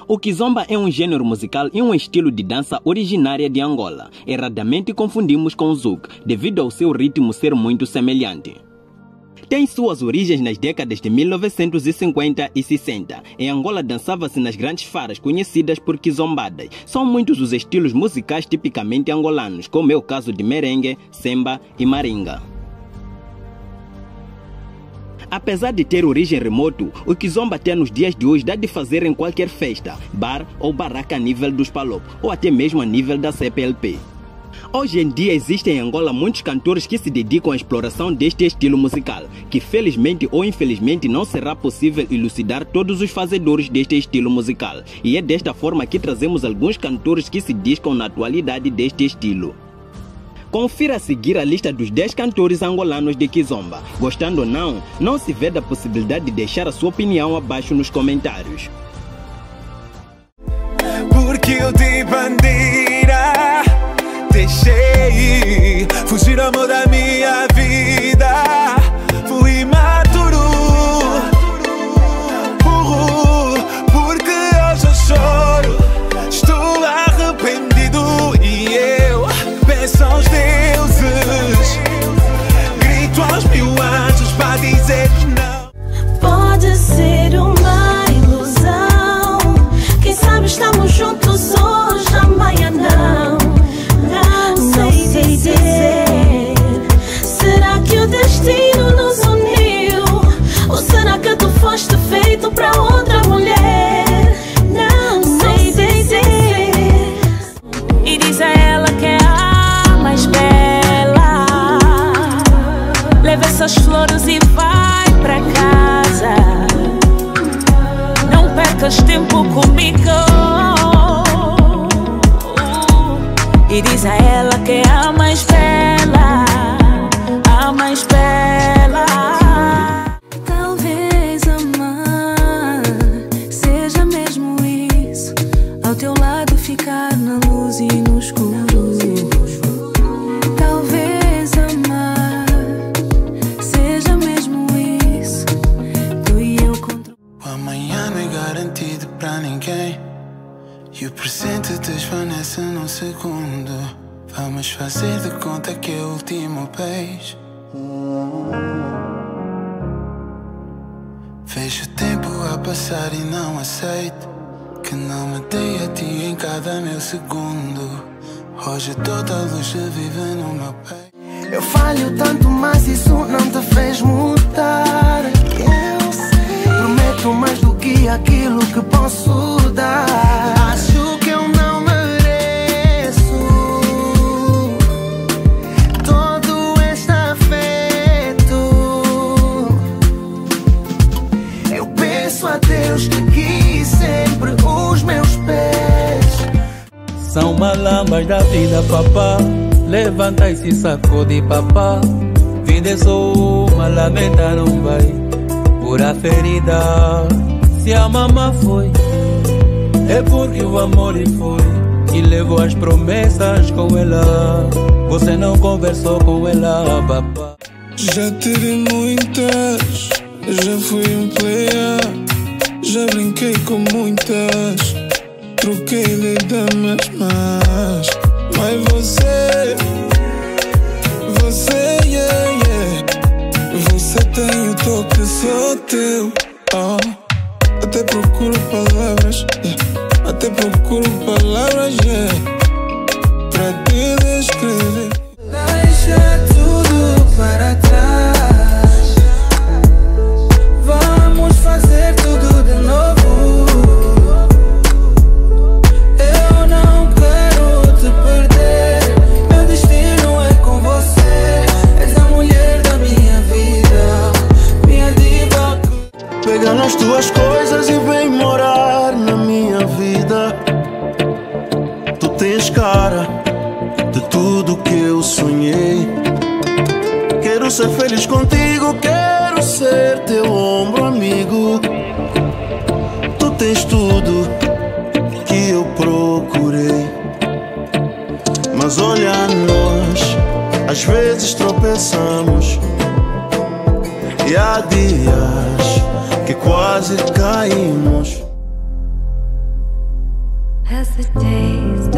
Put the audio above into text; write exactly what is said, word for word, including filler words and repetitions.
O kizomba é um gênero musical e um estilo de dança originária de Angola. Erradamente confundimos com o zouk, devido ao seu ritmo ser muito semelhante. Tem suas origens nas décadas de mil novecentos e cinquenta e sessenta. Em Angola dançava-se nas grandes faras conhecidas por kizombadas. São muitos os estilos musicais tipicamente angolanos, como é o caso de merengue, semba e maringa. Apesar de ter origem remoto, o kizomba até nos dias de hoje dá de fazer em qualquer festa, bar ou barraca a nível dos palopos, ou até mesmo a nível da C P L P. Hoje em dia existem em Angola muitos cantores que se dedicam à exploração deste estilo musical, que felizmente ou infelizmente não será possível elucidar todos os fazedores deste estilo musical. E é desta forma que trazemos alguns cantores que se discam na atualidade deste estilo. Confira a seguir a lista dos dez cantores angolanos de kizomba. Gostando ou não, não se vê da possibilidade de deixar a sua opinião abaixo nos comentários. Porque eu de bandeira deixei fugir amor da minha vida. Fui imaturo, burro, porque hoje eu choro. Estou arrependido e eu peço aos deuses, grito aos mil anjos para dizer não. Pode ser uma ilusão, quem sabe estamos juntos hoje, amanhã não. Não sei dizer, será que o destino nos uniu? Ou será que tu foste feito para outra mulher? Não sei dizer. E diz a ela que é a mais bela. Leva essas flores e vai pra casa. Não percas tempo comigo. E diz a ela que é a mais bela, a mais bela. Talvez amar seja mesmo isso, ao teu lado ficar na luz e no escuro. Talvez amar seja mesmo isso, tu e eu contra... O amanhã não é garantido pra ninguém, e o presente desvanece num segundo. Vamos fazer de conta que é o último beijo. Vejo o tempo a passar e não aceito que não me dei a ti em cada meu segundo. Hoje toda a luz vive no meu peito. Eu falho tanto, mas isso não te fez mudar. Eu sei, prometo mais do que aquilo que posso dar. Acho que eu não mereço todo este afeto. Eu peço a Deus que guie sempre os meus pés. São malambas da vida, papá. Levanta e se sacode, papá. Vida é só uma, lamenta não vai curar ferida. Se a mamã foi, é porque o amor foi e levou as promessas com ela. Você não conversou com ela, papá. Já tive muitas, já fui um player, já brinquei com muitas, troquei de damas, mas mas você, você, yeah, yeah, você tem o toque só teu. Oh. Até procuro palavras, yeah. Até procuro palavras, yeah, pra te descrever. Deixa tudo para trás, vamos fazer tudo de novo. Eu não quero te perder, meu destino é com você. És a mulher da minha vida, minha diva. Pega nas tuas coisas e vem morar na minha vida. Tu tens cara de tudo que eu sonhei. Quero ser feliz contigo, quero ser teu ombro amigo. Tu tens tudo que eu procurei. Mas olha nós, às vezes tropeçamos, e há dias que quase caímos. the days